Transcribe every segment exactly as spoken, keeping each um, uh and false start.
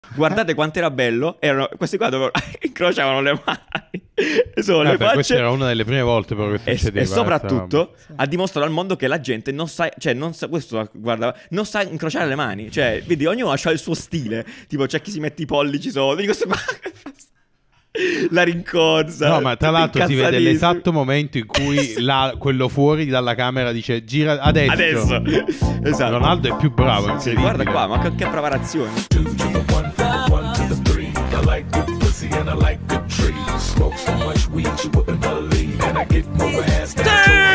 Guardate quanto era bello. Erano questi qua dove incrociavano le mani. E sono le facce. Questa era una delle prime volte però che E, succedeva. e soprattutto Sì. ha dimostrato al mondo che la gente non sa, cioè non sa, questo guarda, non sa incrociare le mani. Cioè, vedi, ognuno ha il suo stile. Tipo, c'è chi si mette i pollici sotto, questo qua la rincorsa. No, ma tra l'altro si vede incazzatissimi. l'esatto momento in cui la, quello fuori dalla camera dice gira adesso. Adesso. Esatto. Ronaldo è più bravo, è Sì, incredibile. guarda qua, ma che, che preparazione. Two to the one, from the one to the three. I like good pussy and I like good trees. Smoke so much weed you wouldn't believe, and I get more ass than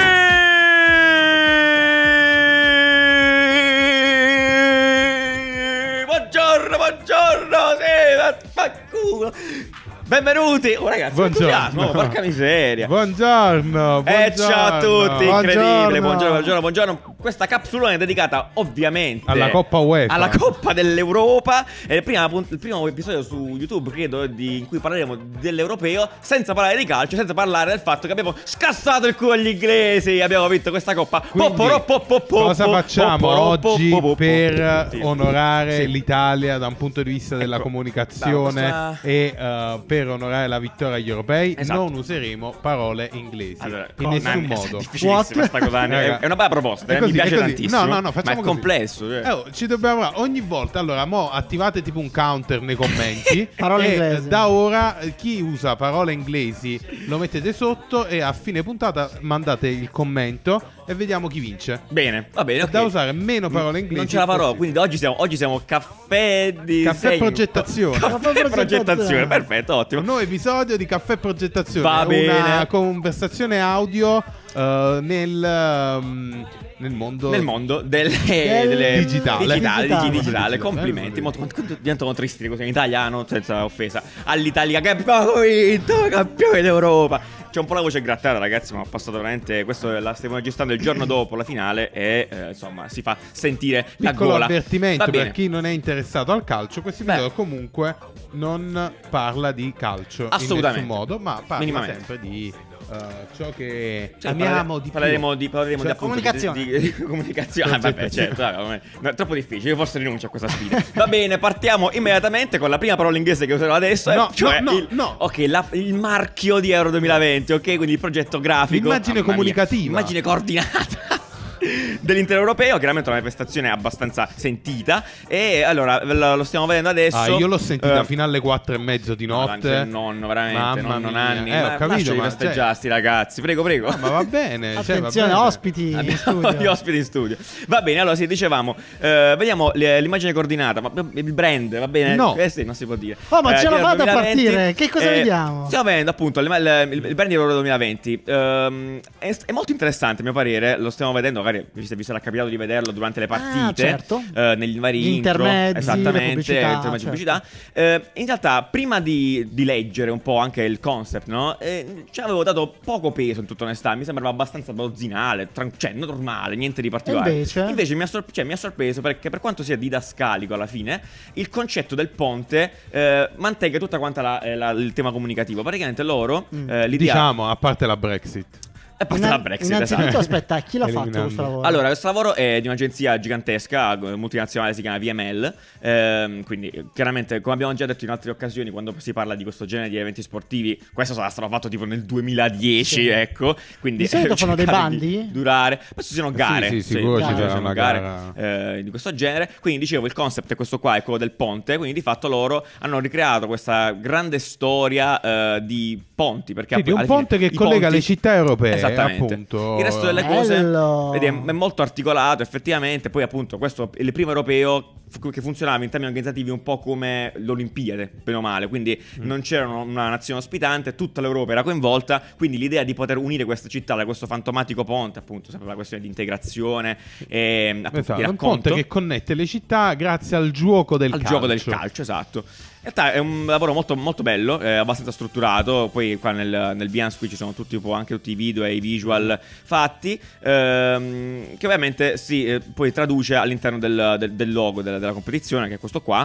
Buongiorno, buongiorno, sì, vaffanculo. Benvenuti. Oh ragazzi, Buongiorno. entusiasmo, porca miseria. Buongiorno, Eh, ciao a buongiorno. tutti, incredibile. Buongiorno. Buongiorno, buongiorno, buongiorno. Questa capsula è dedicata ovviamente Alla Coppa UEFA. alla Coppa dell'Europa. È il primo, il primo episodio su YouTube, credo, di, in cui parleremo dell'Europeo, senza parlare di calcio, senza parlare del fatto che abbiamo scassato il culo agli inglesi. Abbiamo vinto questa Coppa. Quindi, Popporo, poppo, poppo, cosa facciamo popporo, oggi poppo, poppo. per Sì. onorare Sì. l'Italia da un punto di vista della Ecco, comunicazione bravo, questa- e eh, per onorare la vittoria agli europei? Esatto. Non useremo parole inglesi Allora, in cosa? nessun È modo. difficilissima What? questa cosa, è, Raga, è una bella proposta, è eh, così, mi piace è così. tantissimo. No, no, no, facciamo ma è così. complesso. Cioè. Eh, oh, ci dobbiamo ogni volta. Allora, mo attivate tipo un counter nei commenti. Parole e inglesi. da ora eh, chi usa parole inglesi lo mettete sotto e a fine puntata mandate il commento e vediamo chi vince. Bene, va bene. ok. Da usare meno parole inglesi. Non ce la farò, possibile. quindi oggi siamo, oggi siamo caffè di Caffè segno. progettazione. Caffè Caffè progettazione, progettazione. perfetto, ottimo. Un nuovo episodio di Caffè Progettazione. Va Una bene. conversazione audio eh, nel, ehm, nel mondo Nel mondo delle, delle Digitale. digitale, Digitale. digi- digitale. Complimenti. Bello, Molto, quanto diventano tristi così in italiano, senza offesa. All'Italia che abbiamo vinto, campione d'Europa. C'è un po' la voce grattata, ragazzi, ma ho passato veramente. Questo la stiamo registrando il giorno dopo la finale. E eh, insomma, si fa sentire la piccolo gola. avvertimento Va bene. per chi non è interessato al calcio. Questo Beh. video comunque non parla di calcio Assolutamente. in nessun modo, ma parla Minimamente. sempre di eh, ciò che Sì, amiamo parlere- di parleremo più. di, parleremo Cioè, di, appunto, comunicazione. di, di, di comunicazione. Ah, vabbè, Progettazione. certo, vabbè, vabbè. No, è troppo difficile. Io forse rinuncio a questa sfida. Va bene, partiamo immediatamente con la prima parola inglese che userò adesso. No, eh, cioè no, no, il, no. Ok, la- il marchio di Euro duemilaventi. Ok, quindi il progetto grafico. L'immagine Mamma mia, comunicativa. Immagine coordinata. Dell'intero europeo, chiaramente una manifestazione abbastanza sentita. E allora lo, lo stiamo vedendo adesso. Ah, io l'ho sentita eh, fino alle quattro e mezzo di no, notte. il nonno, veramente. Mamma nonno mia. Nanni. Eh, ho ma capito, lasciali ma festeggiare, sti ragazzi. Prego, prego. Ah, ma va bene. cioè, va Attenzione, bene. ospiti in Abbiamo studio. gli ospiti in studio. Va bene, allora sì, dicevamo, eh, vediamo l- l'immagine coordinata, ma il brand, va bene? No. Eh sì, non si può dire. Oh, ma Eh, ce la di fate a duemilaventi, partire? Che cosa vediamo? Stiamo vedendo appunto il, il, il brand di Euro duemilaventi. Ehm, è, è molto interessante a mio parere, lo stiamo vedendo, magari vi vi sarà capitato di vederlo durante le partite, Ah, certo. eh, negli vari Gli intro, intermezzi, le esattamente, pubblicità, intermezzi, certo. pubblicità. Eh, in realtà, prima di, di leggere un po' anche il concept, no? Eh, ci avevo dato poco peso, in tutta onestà. Mi sembrava abbastanza bozzinale, tran- cioè normale, niente di particolare. E invece? mi, ha sor- cioè, mi ha sorpreso perché, per quanto sia didascalico alla fine, il concetto del ponte eh, mantenga tutta quanta la- eh, la- il tema comunicativo. Praticamente loro, Mm. eh, l'idea. Diciamo, a parte la Brexit. È passata la Brexit, Innanzitutto, esatto. aspetta, chi l'ha fatto Eliminando. questo lavoro? Allora, questo lavoro è di un'agenzia gigantesca, multinazionale, si chiama V M L. Ehm, quindi, chiaramente, come abbiamo già detto in altre occasioni, quando si parla di questo genere di eventi sportivi, questo sarà stato fatto tipo nel duemiladieci, Sì. ecco. Quindi, Di solito fanno dei cercare di bandi? Durare. Questo sono gare. Sì, sì, sicuro ci sarà sono una gare gara. eh, di questo genere. Quindi, dicevo, il concept è questo qua, è quello del ponte. Quindi, di fatto, loro hanno ricreato questa grande storia eh, di ponti. Perché Sì, di un alla fine ponte che i collega ponti- le città europee, Esattamente. appunto. Il resto delle cose Bello. vedi, è è molto articolato effettivamente. Poi appunto questo è il primo europeo f- che funzionava in termini organizzativi un po' come l'Olimpiade, bene o male. Quindi Mm. non c'era una nazione ospitante, tutta l'Europa era coinvolta. Quindi l'idea di poter unire queste città da questo fantomatico ponte, appunto, sempre la questione di integrazione e appunto, Esatto, di un racconto ponte che connette le città grazie al gioco del al calcio. gioco del calcio, esatto. In realtà è un lavoro molto, molto bello, è abbastanza strutturato. Poi qua nel, nel Behance qui ci sono tutti, un po' anche tutti i video e i visual fatti, ehm, che ovviamente si eh, poi traduce all'interno del, del- del logo della, della competizione, che è questo qua.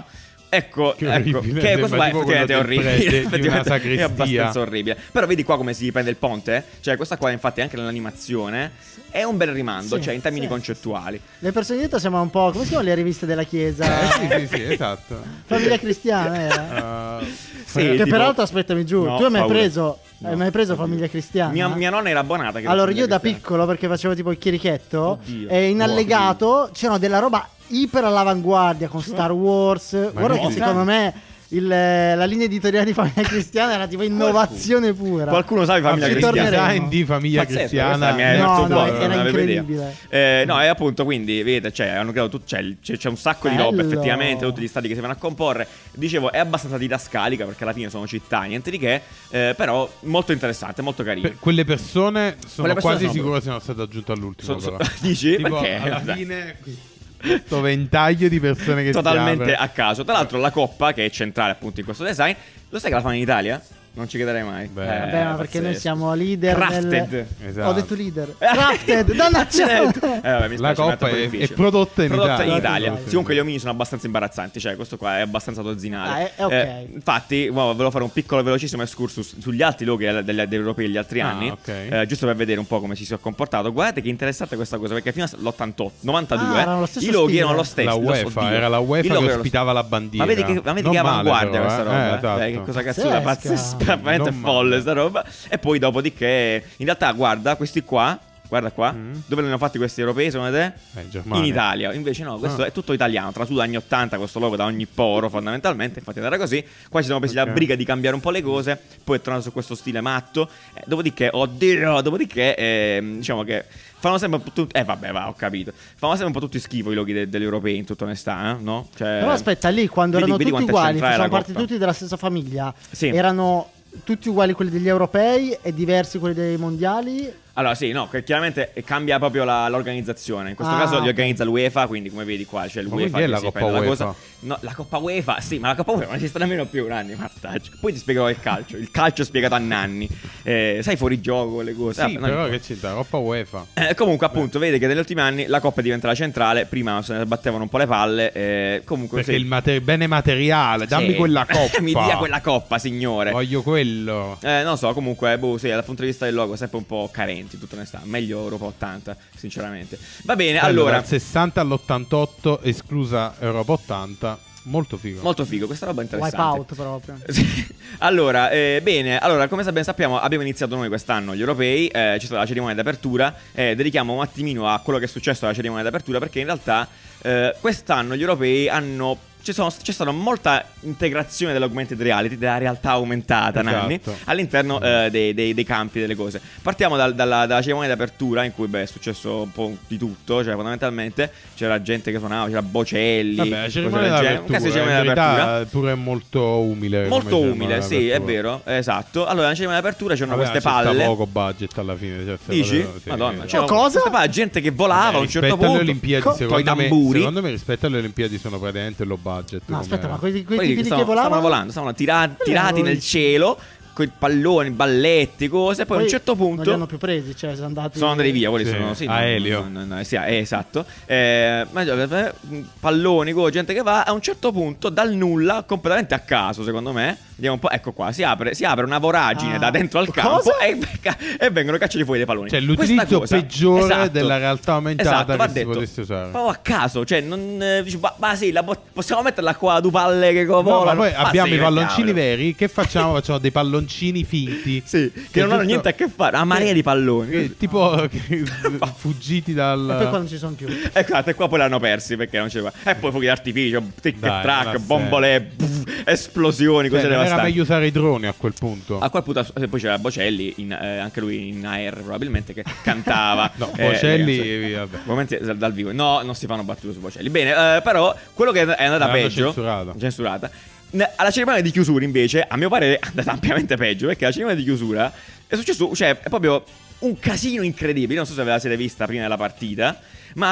Ecco, Che ecco, orribile, che questo sembra qua tipo effettivamente è quello del orribile. prete di una Effettivamente è sacrestia. abbastanza orribile. Però vedi qua come si prende il ponte? Cioè, questa qua, infatti, anche nell'animazione è un bel rimando, Sì, cioè in termini sì, concettuali. Le persone dietro sembrano un po'. Come si chiamano le riviste della chiesa? Eh, sì, sì, sì, esatto. Famiglia cristiana era. Uh, Sì, che tipo- peraltro, aspettami giù, No, tu hai mai paura. preso No. Hai mai preso Famiglia Cristiana? Mia, mia nonna era abbonata. che Allora, era io da cristiana. piccolo, perché facevo tipo il chierichetto, Oddio. e in Buono. allegato c'era della roba iper all'avanguardia con Star Wars. Guarda no, che sì. secondo me il- la linea editoriale di Famiglia Cristiana era tipo innovazione pura. Qualcuno sa di Famiglia Ci il Cristiana? torneremo. design di famiglia Pazzesco, cristiana. questa mi è No, rimasto no, buono, era non avevo idea. incredibile. Eh, no, e appunto, quindi, vedete, cioè, hanno creato tutto, cioè, c'è, c'è un sacco di roba, Bello. effettivamente, tutti gli stati che si vanno a comporre. Dicevo, è abbastanza didascalica, perché alla fine sono città, niente di che, eh, però molto interessante, molto carino. Per- quelle persone sono Quelle persone quasi sono- sicuro siano state aggiunte all'ultimo. So- so- però. dici? Tipo, Perché? alla Dai. fine questo ventaglio di persone che Totalmente si apre. a caso. Tra l'altro, la coppa, che è centrale appunto in questo design, lo sai che la fanno in Italia? Non ci crederei mai. Beh. Eh, Vabbè, ma perché noi pazzesco. siamo leader Crafted. nel... Esatto. Ho detto leader. Crafted, dannazione. Eh, vabbè, mi La spiace, mi è coppa troppo è- difficile. è prodotta in Prodotta Italia. in Italia. Prodotta in Sì, comunque gli omini sono abbastanza imbarazzanti. Cioè, questo qua è abbastanza dozzinale. Ah, è- è ok. infatti, mo, volevo fare un piccolo velocissimo excursus sugli altri loghi degli, degli europei degli altri Ah, anni. ok. eh, giusto per vedere un po' come si sono comportato. Guardate che interessante questa cosa, perché fino all'ottantotto, novantadue, Ah, erano lo stesso i loghi stile. erano lo stesso. La lo so, UEFA, oddio. era la Il UEFA logo che era lo ospitava la bandiera. Ma vedi che, ma vedi Non che male, avanguardia però, questa eh. roba? Eh, eh? esatto. Dai, che cosa cazzo Pazzesca. pazzesca, veramente Non folle male. sta roba. E poi dopodiché, in realtà, guarda, questi qua, guarda qua, Mm. dove li hanno fatti questi europei secondo te? Eh, in Germania. In Italia. Invece no, questo Ah. è tutto italiano, tra su anni ottanta, questo logo da ogni poro fondamentalmente, infatti era così. Qua ci siamo presi Ok. la briga di cambiare un po' le cose, poi è tornato su questo stile matto. Eh, dopodiché, oddio, dopodiché, ehm, diciamo che fanno sempre un po' tutti. Eh, vabbè, va, ho capito. Fanno sempre un po' tutti schifo i loghi de- degli europei, in tutta onestà, eh? No? Cioè, Però aspetta, lì quando vedi- erano vedi tutti quanto è uguali, centrale facevano la parte Coppa. tutti della stessa famiglia, Sì. erano tutti uguali quelli degli europei e diversi quelli dei mondiali. Allora, sì, no, che chiaramente cambia proprio la- l'organizzazione. In questo Ah, caso li ok. organizza l'UEFA, quindi come vedi qua c'è l'UEFA quindi è che la si Coppa prende la UEFA? cosa. No, la Coppa UEFA, sì, ma la Coppa UEFA non esiste nemmeno più, Nanni, Martaggio. Poi ti spiegherò il calcio, il calcio spiegato a Nanni. Eh, sai, fuori gioco, quelle cose. Sì, Vabbè, non però importa. che c'entra? Coppa UEFA. Eh, comunque, appunto, vedi che negli ultimi anni la Coppa diventa la centrale. Prima se ne battevano un po' le palle. Eh, comunque, Perché sì. il mater- bene materiale, dammi Sì. quella coppa. Mi dia quella coppa, signore. Voglio quello. Eh, non so, comunque, boh, sì, dal punto di vista del logo, sempre un po' carenti, tutta onestà. Meglio Europa ottanta, sinceramente. Va bene, allora. dal sessanta all'ottantotto, esclusa Europa ottanta. Molto figo. Molto figo, questa roba è interessante. Wipeout proprio. Sì. Allora, eh, bene, allora, come ben sappiamo, abbiamo iniziato noi quest'anno gli europei, eh, c'è stata la cerimonia d'apertura, eh, dedichiamo un attimino a quello che è successo alla cerimonia d'apertura, perché in realtà eh, quest'anno gli europei hanno... Ci sono, c'è stata molta integrazione dell'augmented reality, della realtà aumentata, Esatto. Nanni, all'interno eh, dei, dei- dei campi, delle cose. Partiamo dal- dalla, dalla cerimonia d'apertura, in cui beh, è successo un po' di tutto, cioè fondamentalmente c'era gente che suonava, c'era Bocelli, Vabbè, la cose cerimonia del genere. d'apertura, Questa è la in cerimonia d'apertura. verità, pure è molto umile. Molto come umile, cerimonia sì, è d'apertura. vero, esatto. Allora, nella cerimonia d'apertura c'erano Vabbè, queste ci sta palle. poco budget alla fine. Cioè, se Dici? volevo- sì. Madonna, Eh, c'era Oh, cosa? queste palle, gente che volava a un certo rispetto alle punto. Olimpiadi, Co- coi secondo me, tamburi. secondo me rispetto alle Olimpiadi sono praticamente low budget. No, come- aspetta, ma quei, quei Quelli tipi lì stavano, che volavano stavano volando, stavano tira- tirati avevo nel visto. cielo, con i palloni, balletti, cose. Poi a un certo non li hanno punto più presi, cioè sono andati sono andati via. Quelli Sì, sono sì, a no, Elio. no, no, no, sì, eh, esatto. Eh, ma, eh, palloni, go, gente che va. A un certo punto, dal nulla, completamente a caso, secondo me. Vediamo un po'. Ecco qua, si apre, si apre una voragine Ah. da dentro al Cosa? campo e, e vengono cacciati fuori dei palloni. Cioè, Questa l'utilizzo cosa- peggiore esatto, della realtà aumentata esatto, va che si detto. potesse usare. Proprio a caso, cioè, non eh, dici, ma, ma sì, la po- possiamo metterla qua a due palle che co- No, ma volano. poi abbiamo sì, i palloncini cavolo. veri. Che facciamo? Facciamo dei palloncini finti. Sì, che, non hanno giusto- niente a che fare. Una marea di palloni. Che tipo che- fuggiti dal. e poi quando ci sono più. Ecco, e qua poi l'hanno persi perché non c'era. E poi fuochi d'artificio, tic Dai, e track, ma bombole, pff, esplosioni, Cioè, cose non era devastanti. meglio usare i droni a quel punto. A quel punto eh, poi c'era Bocelli, in, eh, anche lui in A R probabilmente, che cantava. No, eh, Bocelli, ragazzi, vabbè. ovviamente dal vivo. No, non si fanno battute su Bocelli. Bene, eh, però quello che è andata L'hanno peggio, censurato. censurata. n- Alla cerimonia di chiusura, invece, a mio parere, è andata ampiamente peggio. Perché alla cerimonia di chiusura è successo, cioè, è proprio un casino incredibile. Non so se ve la siete vista prima della partita, ma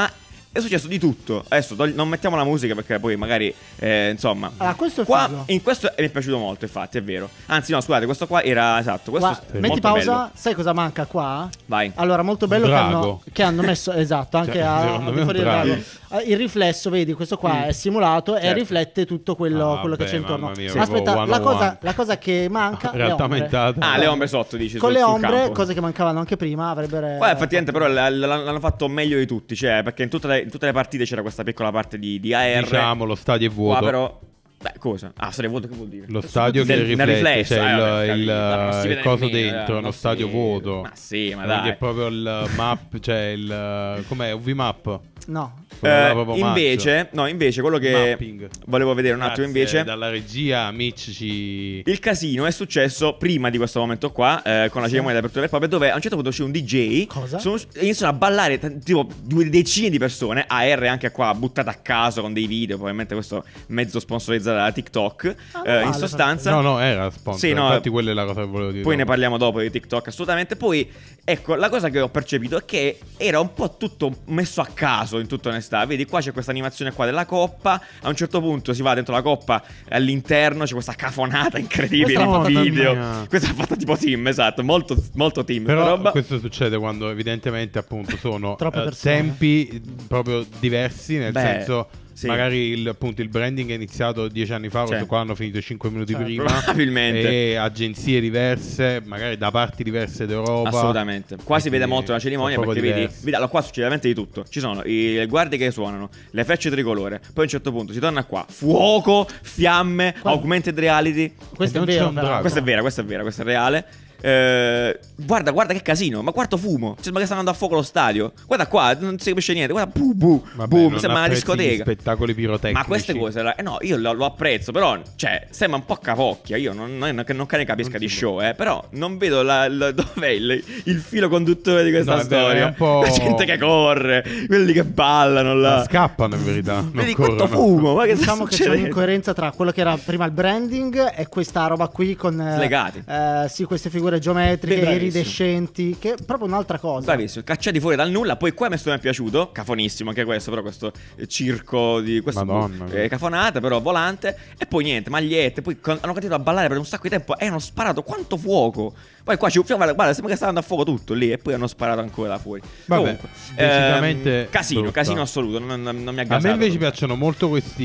è successo di tutto. Adesso togli- non mettiamo la musica perché poi magari eh, insomma. Allora, questo è qua figo. in questo mi è piaciuto molto, infatti, è vero. Anzi, no, scusate, questo qua era esatto. Questo Qua, è metti molto pausa, bello. sai cosa manca qua? Vai. Allora, molto bello che Drago. hanno, che hanno messo, esatto, anche Cioè, a, secondo a me è un fuori del drago. drago. Eh, Il riflesso, vedi, questo qua Mm. è simulato e Certo. riflette tutto quello, Ah, quello che vabbè, c'è intorno. mamma mia, Ma aspetta, proprio la cosa, centouno. la cosa che manca, le Realtà ombre. aumentata. Ah, le ombre sotto, dici. Con sul- le sul ombre, campo. cose che mancavano anche prima, avrebbero. Poi effettivamente però l- l- l'hanno fatto meglio di tutti, cioè perché in tutte le, in tutte le partite c'era questa piccola parte di, di A R. Diciamo, lo stadio è Qua vuoto. però beh, cosa? Ah, stadio vuoto che vuol dire? Lo stadio che Del- nel riflette, riflesso, c'è eh, il, vabbè, il- capito, ma non si vede il coso nemmeno, dentro, eh, uno non stadio si- vuoto. Ma sì, ma Perché dai. è proprio il map, cioè il com'è, U V map. No. Quello là Eh, proprio invece, no, invece quello che Mapping. volevo vedere un attimo Grazie, invece. dalla regia Mitch ci Il casino è successo prima di questo momento qua, eh, con la Sì. cerimonia di apertura del pub, dove a un certo punto c'è un D J. Cosa? Sono, iniziano a ballare t- tipo due decine di persone. A R anche qua buttate a caso con dei video. Probabilmente questo mezzo sponsorizzato da TikTok. Ah, eh, non in male, sostanza. No, no, era sponsor. Sì, no, Infatti quella è la cosa che volevo dire. Poi ne dopo. parliamo dopo di TikTok, assolutamente. Poi, ecco, la cosa che ho percepito è che era un po' tutto messo a caso, in tutta onestà. Vedi, qua c'è questa animazione qua della coppa. A un certo punto si va dentro la coppa, all'interno c'è questa cafonata incredibile Questa l'ha di fatta video. mia. Questa è fatta tipo team, esatto, molto, molto team. sta Però roba. questo succede quando evidentemente appunto sono Troppe eh, persone. tempi proprio diversi, nel Beh, senso sì. magari il, appunto, il branding è iniziato dieci anni fa, questo Sì. qua hanno finito cinque minuti Certo. prima. Probabilmente. E agenzie diverse, magari da parti diverse d'Europa. Assolutamente. Qua E si vede quindi molto la cerimonia sono perché proprio vedi, diversi. vedi, allora qua succede veramente di tutto. Ci sono i guardie che suonano, le frecce tricolore, poi a un certo punto si torna qua, fuoco, fiamme, Qua- augmented reality. Questo è non c'è vero, un però. drago. Questa è vera, questa è vera, questa è reale. Eh, guarda, guarda che casino. Ma quarto fumo. Sembra che sta andando a fuoco lo stadio. Guarda qua, non si capisce niente. Guarda, bu, bu, Vabbè, boom, non sembra una apprezzi gli discoteca. spettacoli pirotecnici. Ma queste cose, la- eh no, io lo, lo apprezzo, però, cioè, sembra un po' capocchia. Io non, non, non, non che ne capisca Non di si show, eh, però non vedo la, la- dov'è il, il filo conduttore di questa No, è vero, storia. è un po'- La gente che corre, quelli che ballano là. Ma scappano in verità. non Vedi corrono. quanto fumo, ma che sta Diciamo che c'è succedendo? un'incoerenza tra quello che era prima il branding e questa roba qui con eh, Slegati. eh, sì, queste figure geometriche, Beh, iridescenti, che è proprio un'altra cosa. Bravissimo, cacciati fuori dal nulla. Poi qua questo mi è piaciuto, cafonissimo anche questo, però questo eh, circo di questo Madonna boh, mia. eh, cafonate, però volante. E poi niente, magliette. Poi con- hanno continuato a ballare per un sacco di tempo e hanno sparato quanto fuoco. Poi qua ci guarda, guarda, sembra che sta andando a fuoco tutto lì. E poi hanno sparato ancora da fuori. Vabbè, Comunque, decisamente ehm, casino, brutta. casino assoluto. Non, non, non mi ha A gasato. me invece piacciono molto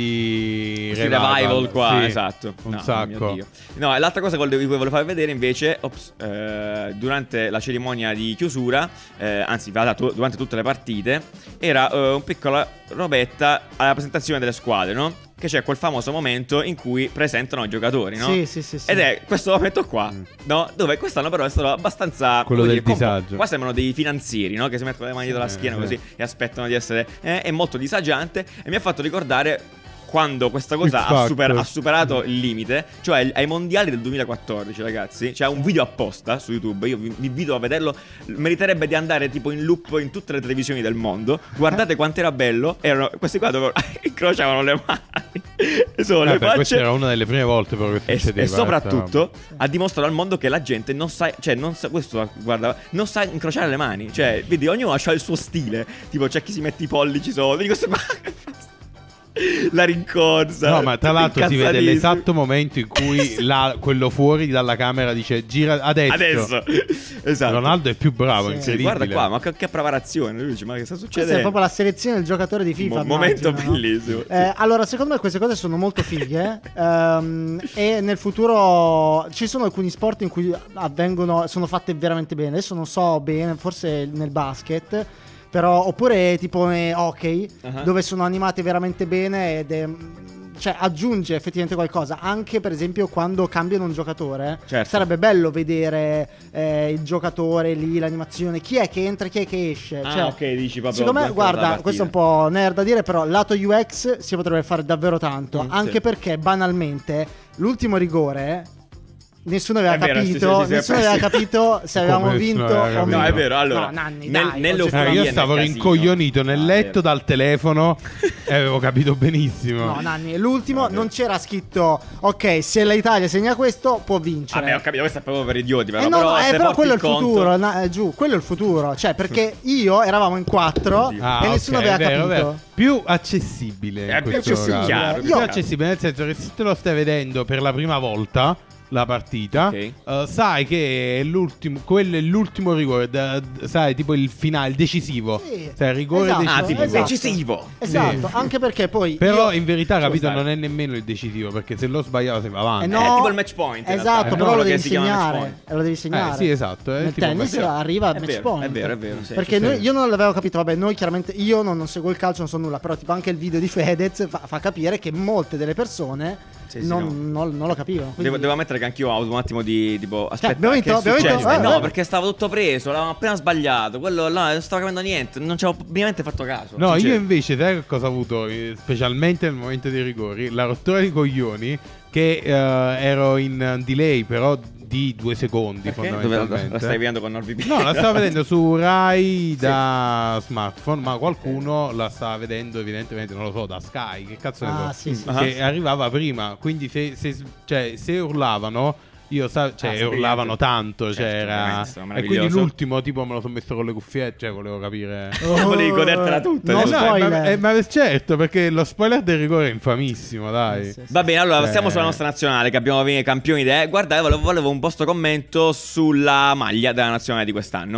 questi Questi revival qua, sì, esatto. Un No, sacco. mio Dio. No, e l'altra cosa che vi volevo far vedere invece, ops, eh, durante la cerimonia di chiusura, eh, anzi, in realtà tu- durante tutte le partite, era eh, un piccola robetta alla presentazione delle squadre, no? Che c'è quel famoso momento in cui presentano i giocatori, no? Sì, sì, sì, sì. Ed è questo momento qua, Mm. no? Dove quest'anno però è stato abbastanza... Quello come del dire, compo- disagio. Qua sembrano dei finanzieri, no? Che si mettono le mani dietro la Sì, schiena sì. così e aspettano di essere... eh, è molto disagiante e mi ha fatto ricordare quando questa cosa X ha, Factor. super- ha superato il limite, cioè ai mondiali del duemilaquattordici, ragazzi. C'è un video apposta su YouTube, io vi, vi invito a vederlo. Meriterebbe di andare tipo in loop in tutte le televisioni del mondo. Guardate quanto era bello. Erano questi qua dove incrociavano le mani e solo le Vabbè, questa facce. era una delle prime volte però che E, succedeva. e soprattutto questa ha dimostrato al mondo che la gente non sa, cioè non sa, questo guarda, non sa incrociare le mani. Cioè, vedi, ognuno ha il suo stile. Tipo, c'è chi si mette i pollici sopra. Vedi questo qua. La rincorsa. No, ma tra l'altro si vede incazzatissimi. l'esatto momento in cui la- quello fuori dalla camera dice gira adesso. Adesso. Esatto. Ronaldo è più bravo, Sì. incredibile. Guarda qua, ma che, che preparazione. Lui dice, ma che sta Questa succedendo? è proprio la selezione del giocatore di FIFA. Mo- momento immagino, no? bellissimo. Eh, allora, secondo me queste cose sono molto fighe. ehm, e nel futuro ci sono alcuni sport in cui avvengono, sono fatte veramente bene. Adesso non so bene, forse nel basket. Però, oppure tipo eh, hockey, Uh-huh. dove sono animate veramente bene ed è, cioè aggiunge effettivamente qualcosa. Anche per esempio quando cambiano un giocatore, Certo. sarebbe bello vedere eh, il giocatore lì, l'animazione, chi è che entra, chi è che esce. Ah, Cioè, ok, dici proprio secondo me, durante la guarda, partita. questo è un po' nerd da dire, però lato U X si potrebbe fare davvero tanto. Mm, anche sì. perché banalmente l'ultimo rigore nessuno aveva È vero, sì, capito, sì, sì, nessuno sì. aveva capito se avevamo Come vinto nessuno aveva o capito? No, meno. è vero, allora, No, Nanni, nel- dai, nelle oggettivamente. Eh, Follia io nel stavo casino. rincoglionito nel Ah, letto vero. dal telefono e avevo capito benissimo. No, Nanni, l'ultimo non c'era scritto ok, se l'Italia segna questo può vincere. Vabbè, ho capito, questo è proprio per idioti, però, Eh no, però, no, eh, se però porti quello è il conto- futuro, na- eh, giù, quello è il futuro. Cioè, perché io eravamo in quattro Ah, e nessuno ok, aveva vero, capito. vero. Più accessibile. È in più questo accessibile, caso. chiaro, Più Io- accessibile nel senso che se te lo stai vedendo per la prima volta la partita, Ok. eh, sai che è l'ultimo, quello è l'ultimo rigore, da- d- sai, tipo il finale, il decisivo. Sì. Sai, il rigore Esatto, decisivo. Ah, tipo esatto. decisivo. Esatto, Sì. anche perché poi Però io- in verità, capito, stare. non è nemmeno il decisivo, perché se lo sbagliava si va avanti. Eh È no, tipo il match point, in Esatto, realtà, è però quello lo che devi si chiama match segnare. point. eh, Lo devi segnare. Eh, sì, esatto, è Nel tipo tennis match point. arriva al È match vero, point. è vero, è vero, sì, Perché sì, noi- sì. io non l'avevo capito. Vabbè, noi chiaramente io non, non seguo il calcio, non so nulla. Però, tipo, anche il video di Fedez fa, fa capire che molte delle persone Sì, sì, non, non- non lo capivano. Quindi- Devo, devo ammettere che anch'io ho avuto un attimo di tipo aspetta, abbiamo vinto, che è abbiamo vinto, successo? eh, Eh, no, eh. perché stavo tutto preso, l'avevamo appena sbagliato. Quello là non stavo capendo niente, non ci avevo ovviamente fatto caso. No, Sincero. io invece, sai che cosa ho avuto? Eh, Specialmente nel momento dei rigori, la rottura di coglioni. Che eh, ero in delay, però di due secondi Perché? Dove la, fondamentalmente. la stai vedendo con NordVPN? No, la stavo vedendo su Rai da smartphone, ma qualcuno la stava vedendo evidentemente, non lo so, da Sky, che cazzo ne Ah, so, sì, sì. che arrivava prima, quindi se, se, cioè, se urlavano, io sa, cioè Ah, sapevi urlavano anche- tanto, Certo, cioè ovviamente, era... stava E quindi meraviglioso. l'ultimo tipo me lo sono messo con le cuffiette, cioè volevo capire... Volevi godertela tutta, No, Eh, adesso. no, spoiler. ma, eh, ma certo, perché lo spoiler del rigore è infamissimo, dai. Sì, sì, sì. Va bene, allora Eh. stiamo sulla nostra nazionale che abbiamo vinto campioni idee. Guarda, io volevo, volevo un vostro commento sulla maglia della nazionale di quest'anno.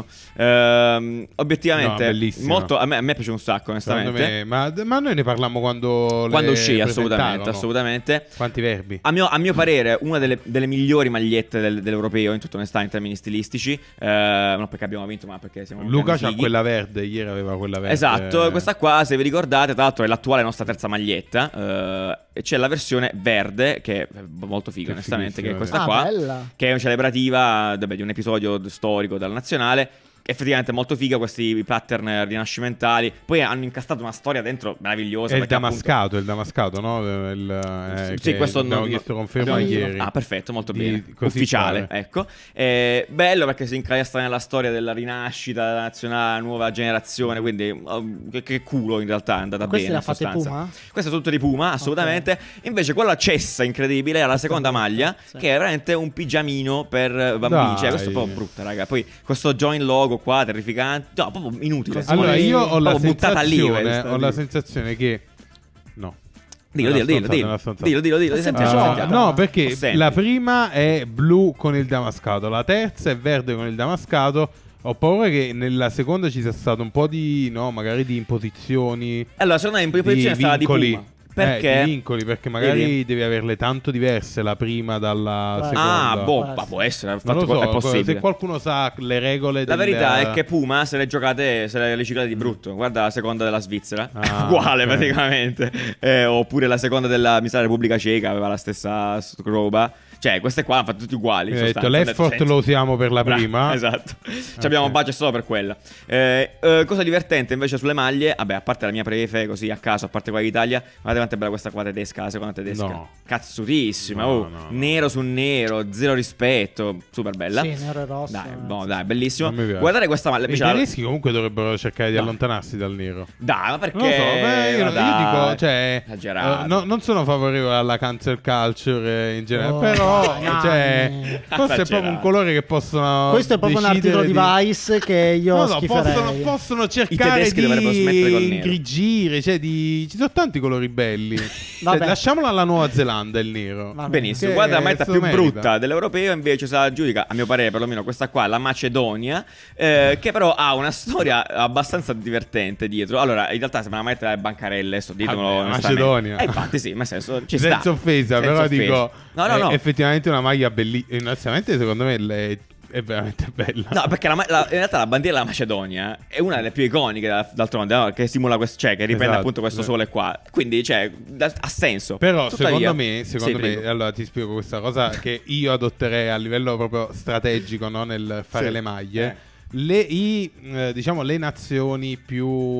Ehm, obiettivamente, No, bellissima. molto, a me, a me piace un sacco, Secondo onestamente. me, ma, ma noi ne parlammo quando Quando le uscì, assolutamente, presentarono. assolutamente. Quanti verbi? A mio, a mio parere, una delle, delle migliori magliette del- dell'europeo, in tutta onestà, in termini stilistici. Eh, non perché abbiamo vinto, ma perché siamo Luca grandi c'ha fighi. quella verde, ieri aveva quella verde. Esatto, questa qua, se vi ricordate, tra l'altro è l'attuale nostra terza maglietta. eh, e c'è la versione verde, che è molto figa, Che onestamente, che è fighissima, questa Ah, qua. bella. Che è una celebrativa vabbè, di un episodio storico della nazionale. Effettivamente molto figa, questi pattern rinascimentali. Poi hanno incastrato una storia dentro meravigliosa. È il perché damascato, è il damascato, no? Il, eh, sì, che questo abbiamo non- chiesto conferma abbiamo- ieri. Ah, perfetto, molto Di- bene. così Ufficiale, pare. ecco. Eh, bello perché si incastra nella storia della rinascita della nazionale, nuova generazione. Quindi, oh, che, che culo in realtà è andata Queste bene. le in ha fatte sostanza. Puma? Queste sono tutte di Puma, assolutamente. Invece, quella cessa incredibile è la seconda maglia, sì. che è veramente un pigiamino per bambini. Dai. Cioè, questo è proprio brutta, raga. Poi, questo join logo qua, terrificante. No, proprio inutile. Così. Allora, io ho la Proprio buttata lì sensazione, questa, ho la sì. sensazione che no. Dillo, Nella dillo, dillo, stanza, dillo, nella stanza. dillo, dillo, dillo, Ho sentiamo, sempre Ah, sentiamo. giocato. no, perché Lo senti. la prima è blu con il damascato, la terza è verde con il damascato. Ho paura che nella seconda ci sia stato un po' di, no, magari di imposizioni. Allora, secondo me in Di posizione stava di vincoli. Puma. Perché? Eh, di vincoli, perché magari Vedi? devi averle tanto diverse la prima dalla Ah, seconda. Ah, boh, Può ma può essere, Non infatti lo so, è possibile. se qualcuno sa le regole La del- verità è che Puma se le giocate, se le riciclate di brutto. Guarda la seconda della Svizzera, Ah, uguale ok. praticamente. Eh, oppure la seconda della mi sa, Repubblica Ceca, aveva la stessa s- roba. Cioè, queste qua hanno fatto tutti uguali. in Ho detto, sostanza, l'effort nel senso. lo usiamo per la Bra- prima. Esatto. Ci abbiamo un budget solo per quella. Eh, eh, cosa divertente invece sulle maglie, vabbè, a parte la mia prefe, così a caso, a parte quella d'Italia, guardate quanto è bella questa qua tedesca, la seconda tedesca. No. Cazzutissima, No, oh, no, no. nero su nero, zero rispetto, super bella. Sì, nero e rosso. Dai, eh, no, sì, dai, sì. bellissimo. Non mi piace. Guardate questa maglia. I invece la- tedeschi comunque dovrebbero cercare di No. allontanarsi dal nero. Dai, ma perché? Non lo so, beh, io, Ma io dai, dico, cioè, esagerato. eh, no- non sono favorevole alla cancel culture eh, in generale, Oh, però, dai, cioè, Nanni. forse è proprio un colore che possono. Questo è proprio un articolo di decidere Vice che io No, no, schiferei. possono, possono I cercare tedeschi dovrebbero smettere col di nero. ingrigire, cioè di... ci sono tanti colori belli. Cioè, Vabbè. lasciamolo alla Nuova Zelanda il nero. Vabbè. Benissimo, Che guarda la maglietta se più lo merita. brutta dell'europeo invece se la giudica, a mio parere perlomeno questa qua, la Macedonia, eh, che però ha una storia abbastanza divertente dietro. Allora, in realtà sembra una maglietta delle bancarelle, adesso ditemelo Vabbè, onestamente. Macedonia. Eh, infatti sì, nel senso ci sta. Senza offesa, Senza però offesa. dico, No, no, è no. effettivamente una maglia bellissima. Innanzitutto, secondo me, le- è veramente bella. No, perché la ma- la- in realtà la bandiera della Macedonia è una delle più iconiche da- d'altronde, no? Che simula questo, cioè che riprende Esatto, appunto questo sì. sole qua. Quindi, cioè, da- ha senso. Però Tuttavia- secondo me, secondo Sì, me prego. allora ti spiego questa cosa che io adotterei a livello proprio strategico, no, nel fare Sì. le maglie. Eh. Le, i, eh, diciamo, le nazioni più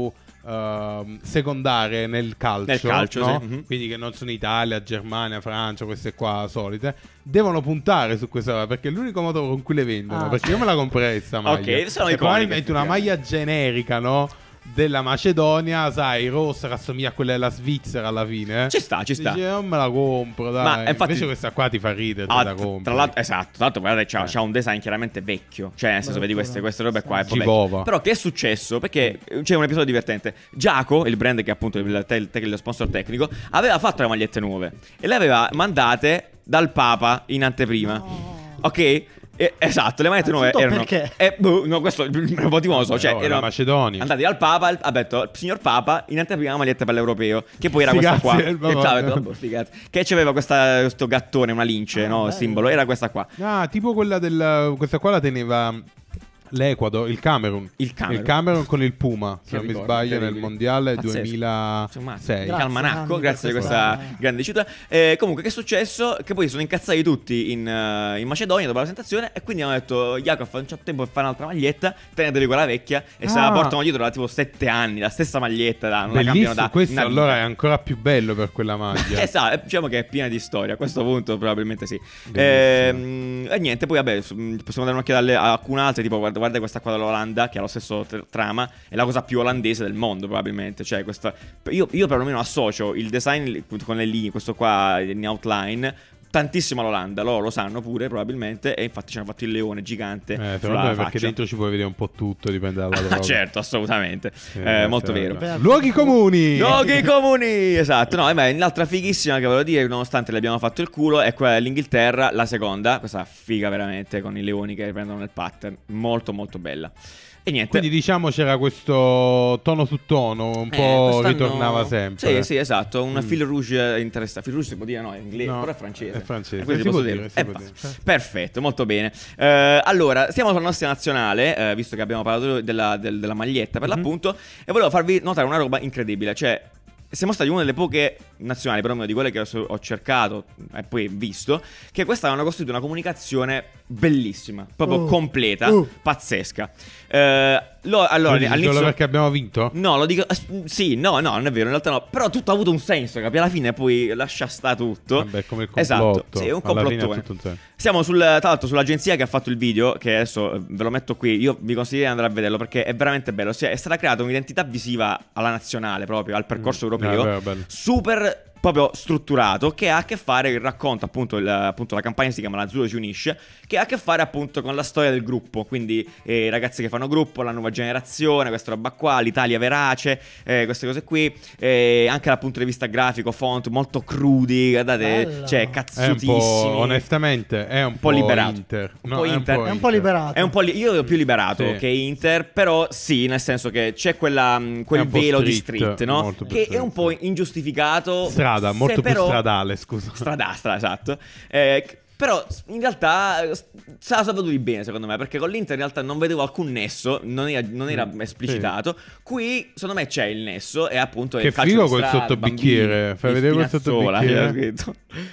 uh, secondarie nel calcio, Nel calcio, no? sì. Mm-hmm. Quindi che non sono Italia, Germania, Francia, queste qua solite, devono puntare su questa cosa, perché è l'unico modo con cui le vendono. Ah, perché io me la comprerei sta maglia. Ok, sono è iconiche, probabilmente una maglia generica, no? Della Macedonia, sai, rossa, che assomiglia a quella della Svizzera alla fine. Eh? Ci sta, ci sta. Dice, non me la compro, dai. Ma infatti, invece questa qua ti fa ridere, ah, te la compri. tra l'altro, esatto, tra l'altro guardate, c'ha, Eh. c'ha un design chiaramente vecchio. Cioè, nel senso, vedi queste, queste robe qua. È un po' Givova. vecchio. Però che è successo? Perché c'è un episodio divertente. Giaco, il brand che è appunto il, il, il, lo sponsor tecnico, aveva fatto le magliette nuove e le aveva mandate dal Papa in anteprima. No. Ok? Eh, esatto, le magliette nuove Innanzitutto erano. perché? Eh, boh, no, questo il motivo non lo so. Cioè, Oh, la erano Macedonia. andati dal Papa. il- Ha detto, il signor Papa, in anteprima la maglietta per l'europeo. Che poi era Sti questa cazzi qua. del Papa. E stava- vabbè, sti cazzi. Che c'aveva questa, questo gattone, una lince, Ah, no? bello. Simbolo. Era questa qua. Ah, tipo quella del. Questa qua la teneva l'Ecuador, il Camerun. Il Camerun. con il Puma, se Che non mi ricordo, sbaglio, nel incredibile. mondiale Pazzesco. duemilasei. Grazie, Almanacco, Nanni, grazie per di questa- questa grande dicitura. Eh, comunque, che è successo? Che poi sono incazzati tutti in, eh, in Macedonia dopo la presentazione. E quindi hanno detto: Jacob, non c'è tempo per fare un'altra maglietta. Tenetevi quella vecchia. E se la Ah. portano dietro da tipo sette anni, la stessa maglietta. Da, non la cambiano Bellissimo, da questo una vita. allora è ancora più bello per quella maglia. Esatto, diciamo che è piena di storia. A questo punto, probabilmente sì. Bellissimo. Ehm, e niente, poi vabbè, s- mh, possiamo dare un'occhiata alle- a alcune altre. Tipo, guarda, guarda questa qua dell'Olanda, che ha lo stesso tr- trama. È la cosa più olandese del mondo, probabilmente. Cioè, questa. Io, io perlomeno associo il design con le linee, questo qua in outline. Tantissimo all'Olanda, loro lo sanno pure probabilmente. E infatti ci hanno fatto il leone gigante. Eh, sulla secondo me perché faccia. dentro ci puoi vedere un po' tutto, dipende dalla Ah, droga. certo, assolutamente. Sì, Eh, molto certo. vero. Beh, Luoghi comuni. Luoghi comuni, esatto. No, e beh, l'altra fighissima che volevo dire, nonostante le abbiamo fatto il culo, è quella dell'Inghilterra, la seconda. Questa figa veramente, con i leoni che prendono il pattern. Molto, molto bella. E niente. Quindi diciamo c'era questo tono su tono, un Eh, po' quest'anno- ritornava sempre. Sì, sì, esatto. Un Mm. fil rouge interessante. Fil rouge si può dire, no, è inglese, No, però è francese. è francese. Eh, quindi Si posso può dire, si Eh, può pa- dire. Perfetto, molto bene. Eh, allora, stiamo sulla nostra nazionale, eh, visto che abbiamo parlato della, del- della maglietta per Mhm. l'appunto, e volevo farvi notare una roba incredibile. Cioè, siamo stati una delle poche nazionali, perlomeno di quelle che ho ho cercato e poi visto, che quest'anno hanno costruito una comunicazione bellissima, proprio Uh, completa, uh. pazzesca. Eh, lo- allora, Lo dici all'inizio... solo perché abbiamo vinto? No, lo dico. eh, Sì, no, no, non è vero. In realtà no. Però tutto ha avuto un senso. Capi? Alla fine poi lascia sta tutto. Vabbè, come il Esatto. complotto. Sì, è un Alla fine ha complottone. tutto un senso. Siamo sul, tra l'altro sull'agenzia che ha fatto il video, che adesso eh, ve lo metto qui. Io vi consiglio di andare a vederlo perché è veramente bello. Ossia, è stata creata un'identità visiva alla nazionale, proprio al percorso Mm. europeo. Ah, bello, bello. Super proprio strutturato, che ha a che fare, il racconto appunto, il- appunto la campagna si chiama L'Azzurro ci unisce, che ha a che fare appunto con la storia del gruppo, quindi eh, i ragazzi che fanno gruppo, la nuova generazione, questa roba qua, l'Italia verace, eh, queste cose qui, eh, anche dal punto di vista grafico, font molto crudi, guardate, Bello. cioè È un cazzutissimi. po', onestamente, è un, Un po' liberato. Inter. Un No, po' Inter. È un po' liberato. È un po' li- io ero più liberato Sì. che Inter, però sì, nel senso che c'è quella, mh, È quel un po' velo di street, street, no? molto più Che è street. un po' ingiustificato. Strada, se molto più però- stradale, scusa. Stradastra, esatto. Eh, c- però in realtà eh, se la salvato di bene, secondo me, perché con l'Inter in realtà non vedevo alcun nesso, non era, non era Mm, esplicitato. Qui, secondo me, c'è il nesso e appunto è Che il calcio figo di quel strada, sottobicchiere. bambini, Fai di vedere quel Spinazzola, sottobicchiere. c'era scritto.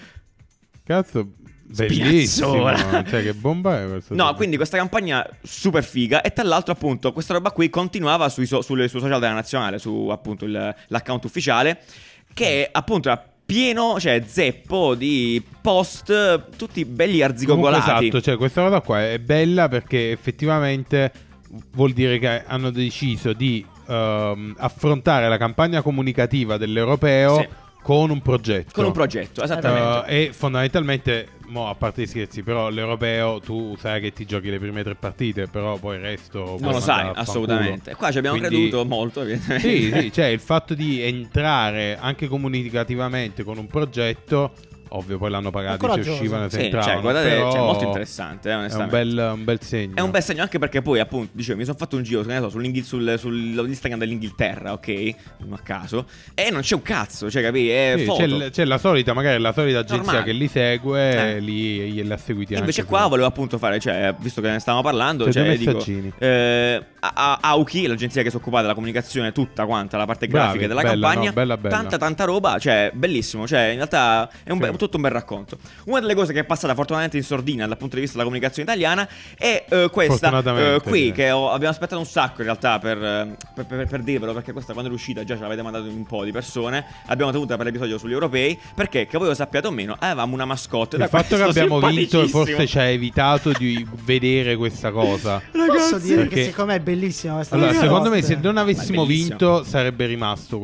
Cazzo, bellissimo. Spinazzola. Cioè, che bomba è questo? No, quindi questa campagna super figa. E tra l'altro, appunto, questa roba qui continuava sui, so- sulle, sui social della nazionale, su appunto il- l'account ufficiale, che appunto era pieno, cioè zeppo di post, tutti belli Comunque, arzigogolati. esatto, cioè questa cosa qua è bella perché effettivamente vuol dire che hanno deciso di ehm, affrontare la campagna comunicativa dell'europeo Sì. con un progetto. Con un progetto, esattamente. Eh, e fondamentalmente, mo, a parte gli scherzi, però l'europeo tu sai che ti giochi le prime tre partite, però poi il resto Non lo sai, assolutamente. E qua ci abbiamo Quindi- creduto molto, evidentemente. Sì, sì, cioè il fatto di entrare anche comunicativamente con un progetto, ovvio poi l'hanno pagati se Coraggioso. uscivano, se Sì, entravano, cioè, guardate, però cioè, molto interessante, eh, è un onestamente. bel, un bel segno. È un bel segno anche perché poi, appunto, dicevo, mi sono fatto un giro che ne so, sull'Inghil- sul, sull'Instagram dell'Inghilterra, ok? A caso. E non c'è un cazzo, cioè, capi? È Sì, foto. c'è, l- c'è la solita, magari la solita agenzia Normale. che li segue, Eh. lì gliela seguiti Invece anche qua su- volevo appunto fare, cioè, visto che ne stavamo parlando, Cioè, cioè, due dico, messaggini. eh, a- a- Auchi, l'agenzia che si occupa della comunicazione tutta quanta, la parte Bravi, grafica della bella, campagna, no, bella, bella. tanta tanta roba, cioè, bellissimo, cioè, in realtà è un Sì. be- tutto tutto un bel racconto. Una delle cose che è passata fortunatamente in sordina dal punto di vista della comunicazione italiana è uh, questa uh, qui, che ho, abbiamo aspettato un sacco in realtà per, uh, per, per, per dirvelo, perché questa quando è uscita già ce l'avete mandato un po' di persone, l'abbiamo tenuta per l'episodio sugli europei, perché che voi lo sappiate o meno avevamo una mascotte. Il fatto che abbiamo vinto forse ci ha evitato di vedere questa cosa. Posso dire perché... che secondo me è bellissima questa allora, mascotte. secondo me se non avessimo vinto sarebbe rimasto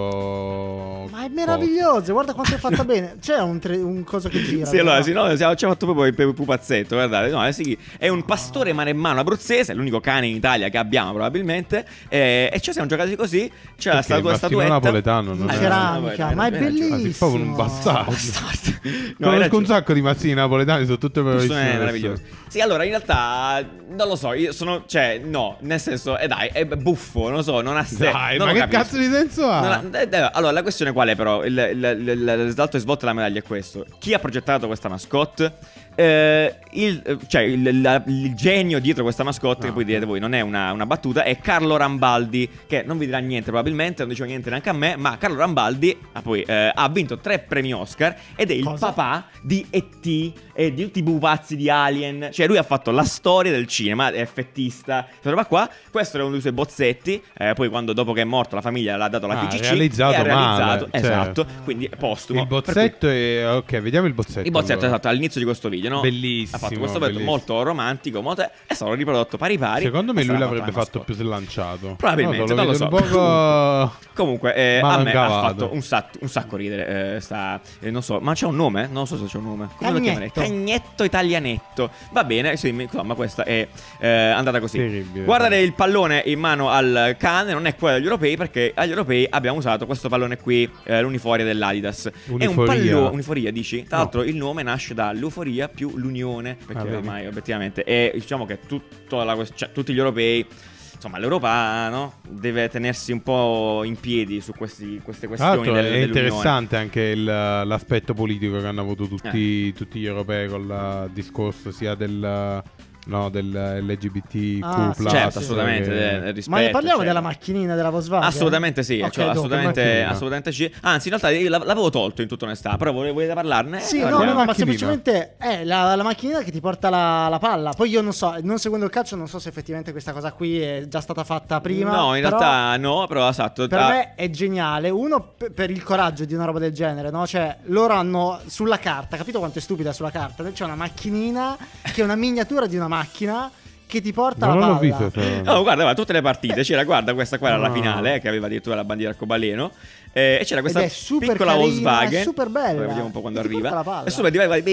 questo. Ma è meraviglioso, guarda quanto è fatta bene. C'è un, tre, un coso che gira. Sì, allora, sì, no, ci ha fatto proprio il pupazzetto, guardate. No, è, sì, è un pastore maremmano abruzzese, è l'unico cane in Italia che abbiamo probabilmente. Eh, e ci siamo giocati così. C'è la statua statuetta napoletano, non è è ceramica, ma è bellissimo. È proprio un bastardo. bastardo. No, conosco un sacco di mazzini napoletani, sono tutte bravissime. Meraviglioso. Sì, allora in realtà non lo so, io sono, cioè, no, nel senso, eh dai, è buffo, non lo so, non ha senso. Dai, ma che capisco. Cazzo di senso ha? Ha, eh, eh, allora, la questione qual è però? Il, il, il, il risalto e svolto della medaglia è questo. Chi ha progettato questa mascotte? Eh, il, cioè il, la, il genio dietro questa mascotte, no, che poi direte voi non è una, una battuta, è Carlo Rambaldi, che non vi dirà niente probabilmente, non diceva niente neanche a me, ma Carlo Rambaldi ah, poi, eh, ha vinto tre premi Oscar ed è il Cosa? papà di E T e di tutti i pupazzi di Alien. Cioè lui ha fatto la storia del cinema, è effettista, questa roba qua. Questo era uno dei suoi bozzetti, eh, poi quando dopo che è morto la famiglia l'ha dato alla ah, F C C realizzato e ha realizzato male, esatto, cioè. quindi è postumo. Il bozzetto è ok, vediamo il bozzetto. Il bozzetto allora. esatto all'inizio di questo video, no? Bellissimo. Ha fatto questo pezzo molto romantico, molto... è stato riprodotto pari pari. Secondo me lui l'avrebbe fatto più slanciato. Probabilmente, non lo so. Un poco... Comunque, eh, a me ha fatto un sacco, un sacco ridere. Eh, sta, eh, non so, ma c'è un nome? Non so se c'è un nome. Come lo chiamerei? Cagnetto italianetto. Va bene, sì, insomma, questa è eh, andata così. Terribile. Guardate il pallone in mano al cane, non è quello degli europei, perché agli europei abbiamo usato questo pallone qui, eh, l'uniforia dell'Adidas. Uniforia. È un pallone, uniforia, dici? Tra l'altro, no. Il nome nasce dall'euforia più l'unione, perché ah, ormai obiettivamente è, diciamo che tutta la, cioè, tutti gli europei, insomma l'Europa, no, deve tenersi un po' in piedi su questi, queste questioni del, è interessante anche il, l'aspetto politico che hanno avuto tutti, eh. tutti gli europei con il discorso sia del... No, del L G B T Q ah, plus, certo, assolutamente che... del rispetto, ma ne parliamo cioè... della macchinina della Volkswagen? Assolutamente sì, okay, cioè, assolutamente, assolutamente sì. Anzi, in realtà io l'avevo tolto in tutta onestà, però volete parlarne? Sì, eh, no, no, no, ma semplicemente è la, la macchinina che ti porta la, la palla. Poi io non so, non seguendo il calcio non so se effettivamente questa cosa qui è già stata fatta prima. No, in però, realtà no, però esatto. Per ah. me è geniale, uno p- per il coraggio di una roba del genere, no? Cioè, loro hanno sulla carta, capito quanto è stupida sulla carta? C'è una macchinina che è una miniatura di una macchina che ti porta non la palla. l'ho visto, però. Oh, guarda, guarda, tutte le partite. C'era, guarda, questa qua era no. la finale, eh, che aveva addirittura la bandiera arcobaleno. Eh, e c'era questa piccola carina, Volkswagen. È super bella. Poi vediamo un po' quando e arriva. E super ti vai, vai,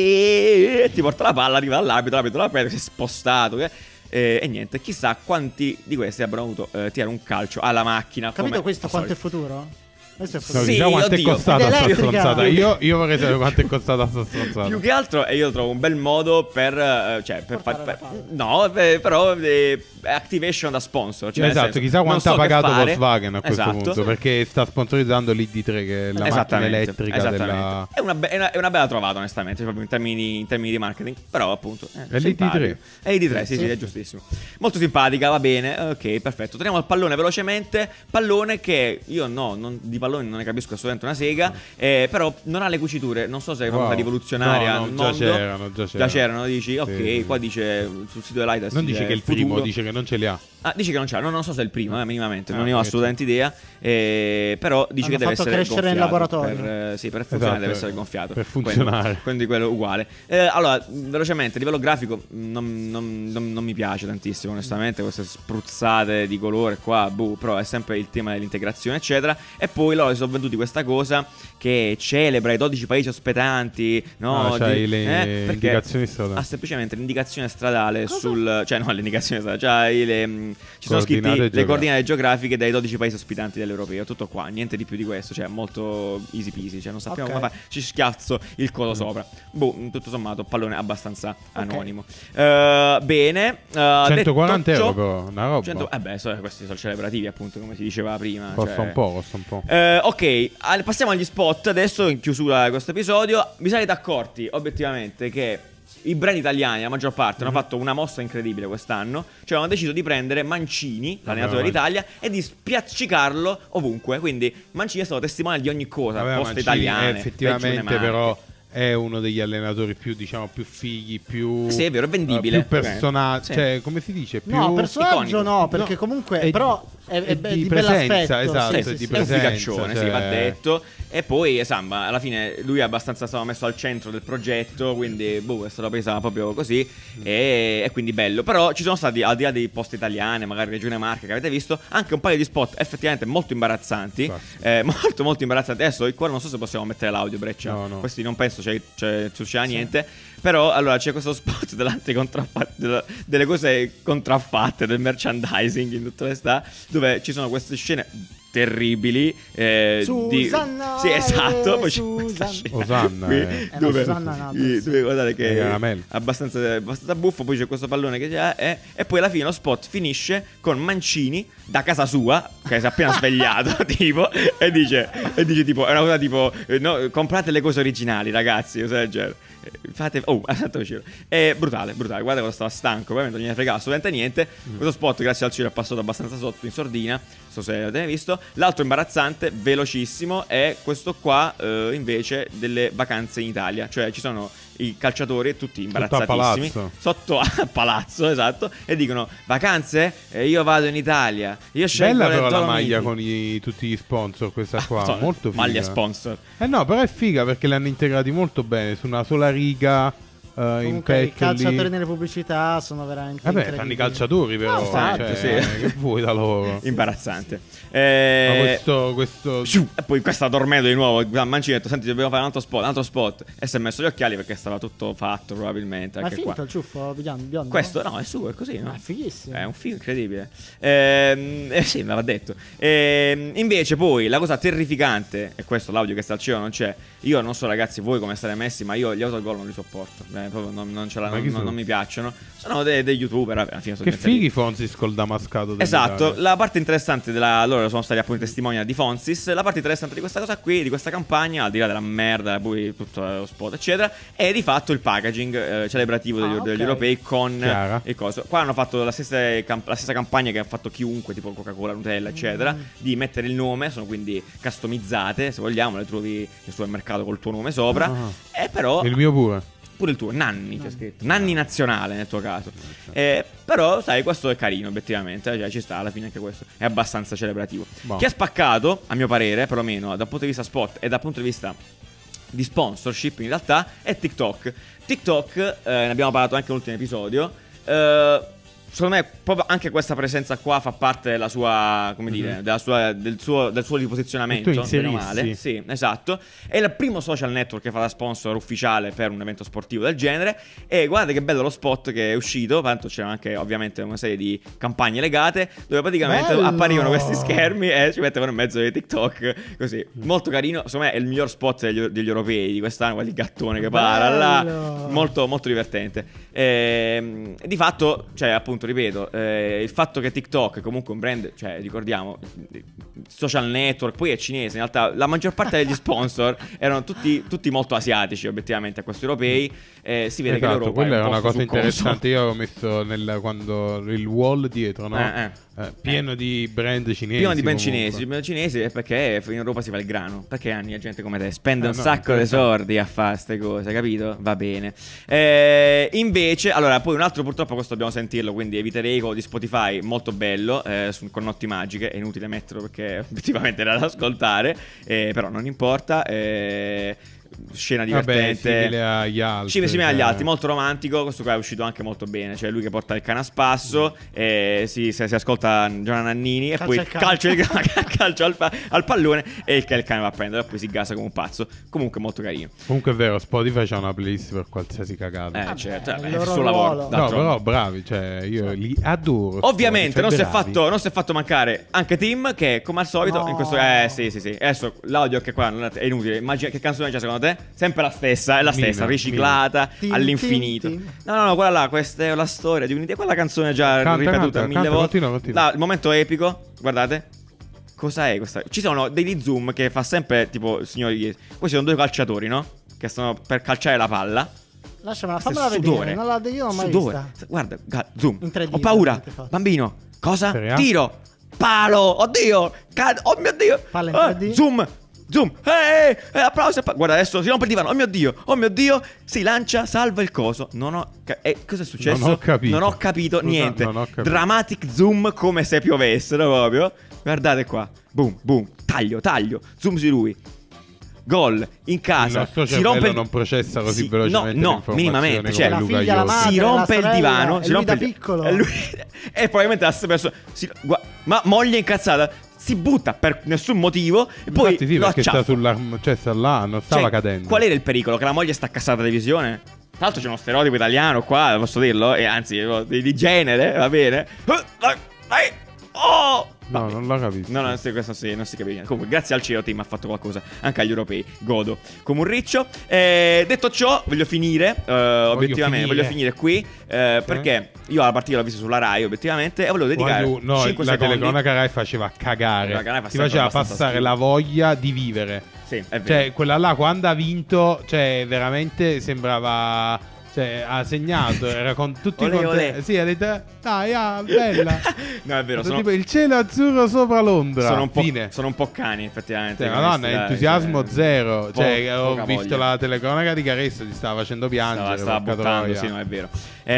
e ti porta la palla, arriva dall'arbitro, l'arbitro la prende, si è spostato. Eh. Eh, e niente, chissà quanti di questi abbiano avuto eh, tirare un calcio alla macchina. Capito questo quanto è futuro? Questo è no, sì, diciamo quanto oddio. è costata sta stronzata. Io, io vorrei sapere quanto è costata sta stronzata. Più che altro, e io trovo un bel modo per, uh, cioè, per far. Per, no, per, però eh, activation da sponsor. Cioè esatto, senso, chissà quanto so ha pagato Volkswagen a questo esatto. punto. Perché sta sponsorizzando l'I D tre, che è la macchina elettrica della... È una, be- è, una, è una bella trovata, onestamente, proprio in termini, in termini di marketing. Però, appunto, eh, è l'I D tre. È l'I D tre, sì, sì, sì, è giustissimo. Molto simpatica, va bene. Ok, perfetto. Torniamo al pallone velocemente. Pallone che io no, non, di pallone non ne capisco assolutamente una sega, eh, però non ha le cuciture. Non so se è proprio wow. rivoluzionaria. No, no, nel già mondo. c'erano, già c'erano. Già c'erano, dici, ok, sì. qua dice sul sito dell'Idas. Non dice che è il futuro. primo, dice che non ce li ha. Ah, dice che non c'ha, no, non so se è il primo, eh, minimamente, ah, non ne ho assolutamente idea. Eh, però dice hanno che deve essere crescere gonfiato. in laboratorio. Per, eh, sì, per funzionare esatto, deve essere gonfiato. Per funzionare. Quindi, quindi quello uguale. Eh, allora, velocemente, a livello grafico non, non, non, non mi piace tantissimo, onestamente, queste spruzzate di colore qua, boh, però è sempre il tema dell'integrazione, eccetera. E poi loro si sono venduti questa cosa che celebra i dodici paesi ospitati, no? Ah, c'hai di, le eh, indicazioni stradali. Ha semplicemente l'indicazione stradale cosa? sul... Cioè, no, l'indicazione stradale, cioè le, ci sono scritti le coordinate geografiche dei dodici paesi ospitanti dell'Europeo. Tutto qua, niente di più di questo. Cioè, molto easy peasy. Cioè, non sappiamo okay. come fare. Ci schiazzo il codo mm. sopra. Boh, tutto sommato, pallone abbastanza okay. anonimo. Uh, bene. Uh, centoquaranta euro, però, una roba. cento, eh beh, so, questi sono celebrativi, appunto, come si diceva prima. Costa cioè... un po', costa un po'. Uh, ok, al, passiamo agli spot adesso, in chiusura di questo episodio. Vi sarete accorti, obiettivamente, che i brand italiani, la maggior parte, mm-hmm. hanno fatto una mossa incredibile quest'anno. Cioè hanno deciso di prendere Mancini, l'allenatore dell'Italia, e di spiaccicarlo ovunque. Quindi Mancini è stato testimone di ogni cosa, Vabbè, poste Mancini italiane, effettivamente però è uno degli allenatori più, diciamo, più fighi, più... Sì, è vero, è vendibile. uh, più personaggio, Sì. cioè, come si dice? Più No, personaggio iconico. no, perché No, comunque è- però è, è, è è di di, presenza, bell'aspetto. esatto, sì, è sì, di sì. È un presenza, figaccione, sì, cioè- va detto. E poi, insomma, alla fine lui è abbastanza stato messo al centro del progetto, quindi boh, è stata presa proprio così. E, e quindi bello. Però ci sono stati, al di là dei post italiane, magari Regione Marche che avete visto, anche un paio di spot effettivamente molto imbarazzanti. Classico. Eh, molto, molto imbarazzanti. Adesso qua non so se possiamo mettere l'audio, Breccia. No, no. Questi non penso c'è, c'è, succeda niente. Però allora c'è questo spot dell'anticontraffatte, della- delle cose contraffatte, del merchandising in tutta l'està, dove ci sono queste scene terribili eh, Susanna, di... Sì, esatto. eh, Poi c'è questa Susanna. scena Osanna, qui, eh. Eh, no, dove, Susanna no, i- sì. dove guardate che Eh, è caramello. abbastanza, abbastanza buffo. Poi c'è questo pallone che c'è eh, e poi alla fine lo spot finisce con Mancini da casa sua, che si è appena svegliato tipo, e dice, e dice tipo, è una cosa tipo eh, no, comprate le cose originali ragazzi, cosa del genere. Eh, Fate, oh, esatto, vicino. È brutale, brutale. Guarda cosa stava stanco. Ovviamente non gliene frega assolutamente niente. Mm. Questo spot, grazie al cielo, è passato abbastanza sotto in sordina. Non so se l'avete visto. L'altro imbarazzante, velocissimo, è questo qua, eh, invece, delle vacanze in Italia. Cioè, ci sono i calciatori, tutti imbarazzatissimi, palazzo. sotto a palazzo, esatto, e dicono: vacanze? Eh, io vado in Italia. Io scelgo Bella le però la Dolomiti." maglia con i- tutti gli sponsor, questa qua, Sono molto figa. maglia sponsor. Eh no, però è figa perché li hanno integrati molto bene su una sola riga, eh, in Comunque i petto lì. calciatori nelle pubblicità sono veramente Vabbè, incredibili. fanno i calciatori però, No, infatti, cioè, sì. eh, che vuoi da loro? Imbarazzante. Ma Eh, questo, questo... Sciù, e poi questa dormendo di nuovo. Mancini ha detto: senti, dobbiamo fare un altro spot, un altro spot. E si è messo gli occhiali perché stava tutto fatto, probabilmente. Ma è Anche finto qua. il ciuffo biondo? biondo? Questo no, è suo, è così, no? Ah, è fighissimo. È un film incredibile. Ehm, eh sì, me l'ha detto. Ehm, invece, poi la cosa terrificante, e questo l'audio che sta al cielo non c'è. Io non so, ragazzi, voi come state messi, ma io gli autogol non li sopporto. Eh, proprio non, non, ce la, Ma non, chi non, sono? non mi piacciono. Sono dei, dei youtuber. Alla fine sono Che diventati- fighi Fonzis col damascato Esatto, dell'Italia. la parte interessante della loro sono stati appunto testimonial di Fonzis. La parte interessante di questa cosa qui, di questa campagna, al di là della merda, poi tutto lo spot, eccetera, è di fatto il packaging eh, celebrativo degli, Ah, ok. degli europei con Chiara. il coso. Qua hanno fatto la stessa, camp- la stessa campagna che ha fatto chiunque, tipo Coca-Cola, Nutella, eccetera, Mm. di mettere il nome, sono quindi customizzate, se vogliamo, le trovi nel supermercato col tuo nome sopra. Ah. E però Il mio pure. pure il tuo, Nanni c'è scritto, Nanni nazionale nel tuo caso. Eh, però sai, questo è carino obiettivamente, cioè, ci sta alla fine anche questo, è abbastanza celebrativo. Boh. Chi ha spaccato, a mio parere, perlomeno dal punto di vista spot e dal punto di vista di sponsorship in realtà, è TikTok. TikTok, eh, ne abbiamo parlato anche nell'ultimo episodio, eh, secondo me proprio anche questa presenza qua fa parte della sua, come dire, Mhm. della sua, del, suo, del suo di posizionamento, E tu bene o inserissi. male. Sì, esatto. È il primo social network che fa da sponsor ufficiale per un evento sportivo del genere. E guardate che bello lo spot che è uscito. Tanto c'era anche ovviamente una serie di campagne legate, dove praticamente Bello! apparivano questi schermi e ci mettevano in mezzo dei TikTok. Così, molto carino. Secondo me è il miglior spot degli, degli europei di quest'anno. Guarda il gattone che para là. Bello! Molto, molto divertente. Ehm, di fatto, cioè, appunto, ripeto, eh, il fatto che TikTok è comunque un brand, cioè, ricordiamo, social network, poi è cinese. In realtà, la maggior parte degli sponsor erano tutti, tutti molto asiatici, obiettivamente, a questi europei. Eh, si vede che Esatto, l'Europa quella è era un una posto cosa succoso. interessante. Io avevo messo nel, quando il wall dietro, no? Eh, eh. Eh, pieno di brand cinesi. Pieno di brand comunque. cinesi, brand cinesi è perché in Europa si fa il grano. Perché anni la gente come te spende Eh, un no, sacco di interessante. soldi a fare queste cose, capito? Va bene. Eh, invece, allora, poi un altro purtroppo questo dobbiamo sentirlo, quindi eviterei quello di Spotify, molto bello, eh, su- con notti magiche, è inutile metterlo perché obiettivamente era da ascoltare, eh, però non importa. Eh, scena Vabbè, divertente. simile agli altri. Sì, simile agli cioè. altri, molto romantico. Questo qua è uscito anche molto bene. Cioè, lui che porta il cane a spasso. E si, si, si ascolta Giovanna Nannini. E Calcia poi il cane. calcio, il, calcio al, pa- al pallone. E il, il cane va a prendere. E poi si gasa come un pazzo. Comunque, molto carino. Comunque è vero, Spotify c'ha una playlist per qualsiasi cagata. Eh, Vabbè, certo, è vabbè, il è il loro suo lavoro. ruolo. No, d'altronde. però bravi, cioè io li adoro. Ovviamente non si, è Spotify, bravi. fatto, non si è fatto mancare anche Tim, che come al solito No. in questo. Eh sì, sì, sì. Adesso l'audio che qua non è, è inutile. Immagina che canzone c'è secondo te? Sempre la stessa, è la stessa, Mille, riciclata mille. all'infinito. Tim, tim. No, no, no, quella là, questa è la storia di un'idea. Quella canzone già Canta, ripetuta canta, mille canta, volte. continua, continua. Là, il momento epico, guardate. Cosa è questa? Ci sono degli zoom che fa sempre tipo, signori, questi sono due calciatori, no? Che stanno per calciare la palla. Lasciamela, Questo è fammela vedere. sudore. Non la, io non l'ho mai Sudore. vista. Guarda, ga- zoom. In tre D, Ho paura. veramente fatto. Bambino. Cosa? Speriamo. Tiro. Palo. Oddio. Cad- oh mio Dio. Palla in Ah, tre D. zoom. Zoom, eh, eh, applausi, appa- guarda adesso si rompe il divano, oh mio Dio, oh mio Dio, si lancia, salva il coso. Non ho ca- eh, cosa è successo? Non ho capito. Non ho capito Scusa, niente. non ho capito. Dramatic zoom come se piovessero proprio. Guardate qua, boom, boom, taglio, taglio, zoom su lui. Gol in casa. Il nostro si cervello rompe il... non processa così si... velocemente no, no, l'informazione minimamente, come cioè, la Luca figlia, la Iovine. madre, si rompe la il sorella, divano, e si lui rompe da il- piccolo. e lui e probabilmente la stessa persona si... gua- ma moglie incazzata si butta per nessun motivo e poi Infatti sì, lo perché sta acciaffa. sulla, cioè sta là, non stava Cioè, cadendo. qual era il pericolo? Che la moglie sta cassata alla televisione? Tra l'altro c'è uno stereotipo italiano qua, posso dirlo? E anzi, di, di genere, va bene? Oh! No, Vabbè. non l'ho capito. No, no, questo non si, non si capisce. Comunque, grazie al C E O team ha fatto qualcosa anche agli europei. Godo come un riccio. Eh, detto ciò, voglio finire. eh, obiettivamente, finire. voglio finire qui. eh, perché io la partita l'ho vista sulla Rai, obiettivamente. E volevo dedicare Quando- no, cinque la secondi. telecronaca Rai faceva cagare. La Rai fa Ti sempre faceva abbastanza passare schifo. la voglia di vivere. Sì, è vero. Cioè, quella là quando ha vinto, cioè, veramente sembrava. Cioè, ha segnato, era con tutti Olè, i conti. olè. Sì, ha detto, dai, ah, bella. No, è vero. Sono, Tipo il cielo azzurro sopra Londra. sono un po', Fine. sono un po' cani, effettivamente. Cioè, questi, Madonna, dai, entusiasmo cioè, zero. po- Cioè, ho poca visto voglia. la telecronaca di Caresso, ti stava facendo piangere. Stava, stava porca buttando, troia. sì, no, è vero.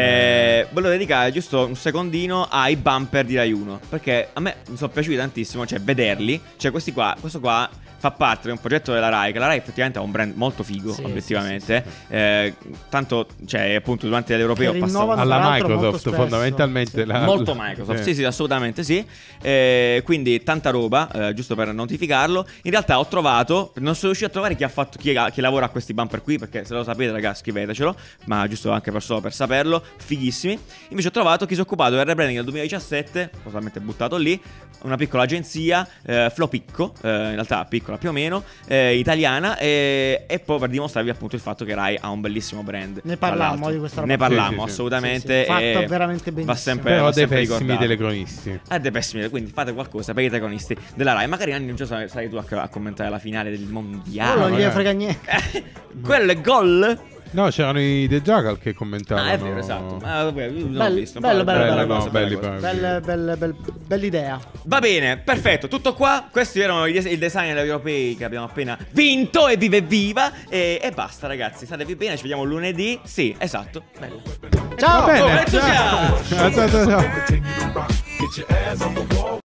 Eh, volevo dedicare giusto un secondino ai bumper di Rai uno. Perché a me mi sono piaciuti tantissimo, cioè, vederli. Cioè, questi qua, questo qua fa parte di un progetto della Rai. Che la Rai effettivamente ha un brand molto figo, Sì, obiettivamente. Eh, tanto, cioè, appunto, durante l'europeo Che ho passato. rinnovano Alla tra l'altro molto Microsoft, spesso. fondamentalmente. la- Molto Microsoft, sì, sì, assolutamente sì. Eh, quindi tanta roba, eh, giusto per notificarlo. In realtà ho trovato, non sono riuscito a trovare chi ha fatto, chi, chi lavora a questi bumper qui, perché se lo sapete, ragazzi, scrivetecelo. Ma giusto anche per solo per saperlo, fighissimi. Invece ho trovato chi si è occupato del rebranding del duemiladiciassette, totalmente buttato lì. Una piccola agenzia, eh, Flopicco, eh, in realtà piccola più o meno, eh, italiana. E, e poi per dimostrarvi appunto il fatto che Rai ha un bellissimo brand. Ne tra parlammo l'altro. di questa roba. Ne parlammo Sì, sì, sì. assolutamente. Sì, sì, fatta e veramente benissimo. Va sempre, Però va dei sempre pessimi ricordato. telecronisti. Ah, dei pessimi, quindi fate qualcosa per i telecronisti della Rai. Magari Anni, non so se sarai tu a, a commentare la finale del mondiale. Quello non gliene magari. frega niente. Quello è gol? No, c'erano i The Jackal che commentavano. Ah, è vero, esatto. Ah, vabbè, io non ho Bello, visto. bello, Bella bello, cosa, bello, no, bella belli cosa. bravi. Bella, bella, bella, bella idea. Va bene, perfetto, tutto qua. Questi erano i des- il design degli europei che abbiamo appena vinto. E viva e viva. E, e basta, ragazzi. Statevi bene, ci vediamo lunedì. Sì, esatto. Bello. Ciao! Va bene. Oh, entusiasmo! Ciao, ciao, ciao, ciao. Continue to rock, get your ass on the wall.